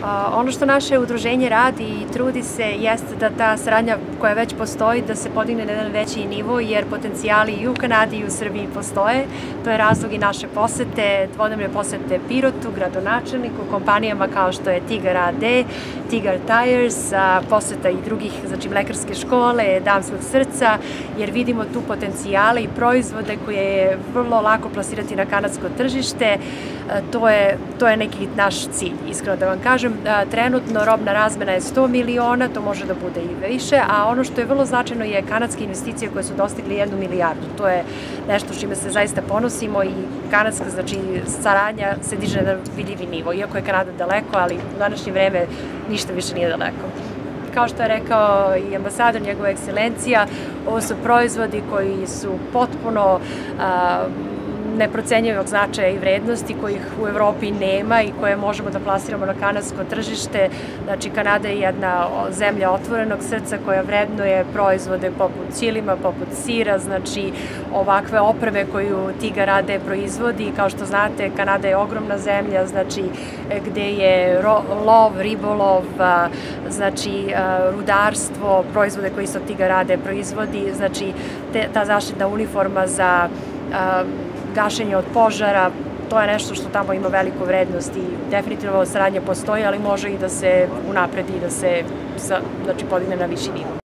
Ono što naše udruženje radi i trudi se jeste da ta saradnja koja već postoji da se podigne na jedan veći nivo, jer potencijali i u Kanadi i u Srbiji postoje. To je razlog i naše posete, dvodnevne posete Pirotu, gradonačelniku, kompanijama kao što je Tigar AD, Tigar Tires, poseta i drugih, znači mlekarske škole, damskog srca, jer vidimo tu potencijale i proizvode koje je vrlo lako plasirati na kanadsko tržište. To je neki naš cilj, iskreno da vam kažem. Trenutno robna razmena je 100 miliona, to može da bude i više, a ono što je vrlo značajno je kanadske investicije koje su dostigli 1 milijardu. To je nešto s čime se zaista ponosimo i kanadska, znači, saradnja se diže na vidljivi nivo, iako je Kanada daleko, ali u današnje vreme ništa više nije daleko. Kao što je rekao i ambasador, njegova ekscelencija, ovo su proizvodi koji su potpuno neprocenjivog značaja i vrednosti kojih u Evropi nema i koje možemo da plasiramo na kanadsko tržište. Znači, Kanada je jedna zemlja otvorenog srca koja vrednuje proizvode poput ćilima, poput sira, znači ovakve opreme koju Tigar AD proizvodi. Kao što znate, Kanada je ogromna zemlja, znači gde je lov, ribolov, znači rudarstvo, proizvode koji se Tigar AD proizvodi, znači ta zaštitna uniforma za gašenje od požara, to je nešto što tamo ima veliku vrednost i definitivno saradnja postoji, ali može i da se unapredi i da se podigne na viši nivo.